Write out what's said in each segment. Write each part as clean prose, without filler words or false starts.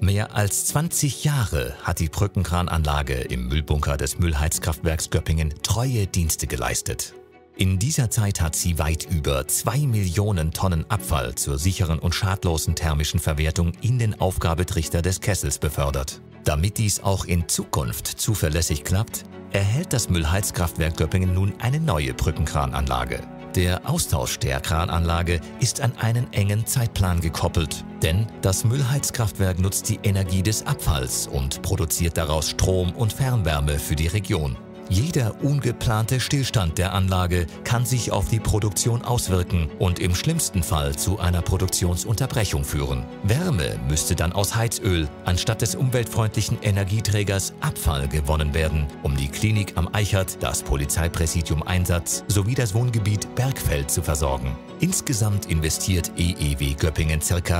Mehr als 20 Jahre hat die Brückenkrananlage im Müllbunker des Müllheizkraftwerks Göppingen treue Dienste geleistet. In dieser Zeit hat sie weit über 2 Millionen Tonnen Abfall zur sicheren und schadlosen thermischen Verwertung in den Aufgabetrichter des Kessels befördert. Damit dies auch in Zukunft zuverlässig klappt, erhält das Müllheizkraftwerk Göppingen nun eine neue Brückenkrananlage. Der Austausch der Krananlage ist an einen engen Zeitplan gekoppelt, denn das Müllheizkraftwerk nutzt die Energie des Abfalls und produziert daraus Strom und Fernwärme für die Region. Jeder ungeplante Stillstand der Anlage kann sich auf die Produktion auswirken und im schlimmsten Fall zu einer Produktionsunterbrechung führen. Wärme müsste dann aus Heizöl anstatt des umweltfreundlichen Energieträgers Abfall gewonnen werden, um die Klinik am Eichert, das Polizeipräsidium Einsatz sowie das Wohngebiet Bergfeld zu versorgen. Insgesamt investiert EEW Göppingen ca.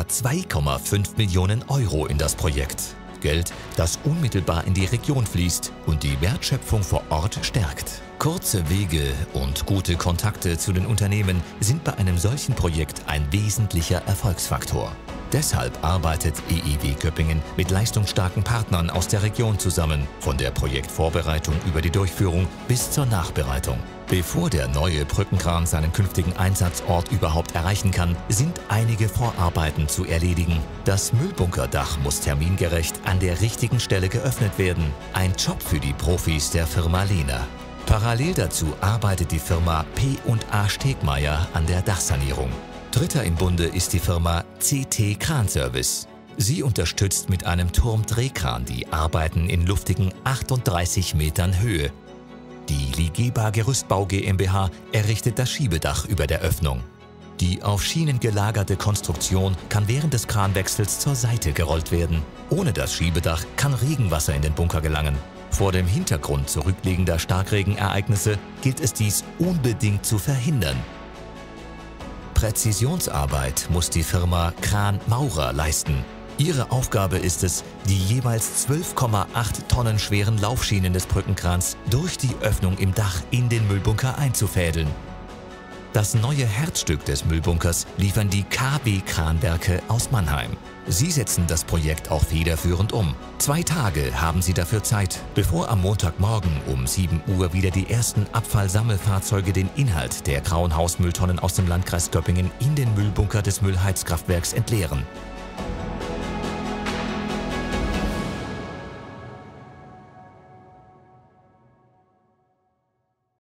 2,5 Millionen Euro in das Projekt. Geld, das unmittelbar in die Region fließt und die Wertschöpfung vor Ort stärkt. Kurze Wege und gute Kontakte zu den Unternehmen sind bei einem solchen Projekt ein wesentlicher Erfolgsfaktor. Deshalb arbeitet EEW Göppingen mit leistungsstarken Partnern aus der Region zusammen, von der Projektvorbereitung über die Durchführung bis zur Nachbereitung. Bevor der neue Brückenkran seinen künftigen Einsatzort überhaupt erreichen kann, sind einige Vorarbeiten zu erledigen. Das Müllbunkerdach muss termingerecht an der richtigen Stelle geöffnet werden. Ein Job für die Profis der Firma Lehner. Parallel dazu arbeitet die Firma P&A Stegmeier an der Dachsanierung. Dritter im Bunde ist die Firma CT Kranservice. Sie unterstützt mit einem Turmdrehkran die Arbeiten in luftigen 38 Metern Höhe. Die Ligeba Gerüstbau GmbH errichtet das Schiebedach über der Öffnung. Die auf Schienen gelagerte Konstruktion kann während des Kranwechsels zur Seite gerollt werden. Ohne das Schiebedach kann Regenwasser in den Bunker gelangen. Vor dem Hintergrund zurückliegender Starkregenereignisse gilt es dies unbedingt zu verhindern. Präzisionsarbeit muss die Firma Kran Maurer leisten. Ihre Aufgabe ist es, die jeweils 12,8 Tonnen schweren Laufschienen des Brückenkrans durch die Öffnung im Dach in den Müllbunker einzufädeln. Das neue Herzstück des Müllbunkers liefern die KB Kranwerke aus Mannheim. Sie setzen das Projekt auch federführend um. 2 Tage haben sie dafür Zeit, bevor am Montagmorgen um 7 Uhr wieder die ersten Abfallsammelfahrzeuge den Inhalt der grauen Hausmülltonnen aus dem Landkreis Göppingen in den Müllbunker des Müllheizkraftwerks entleeren.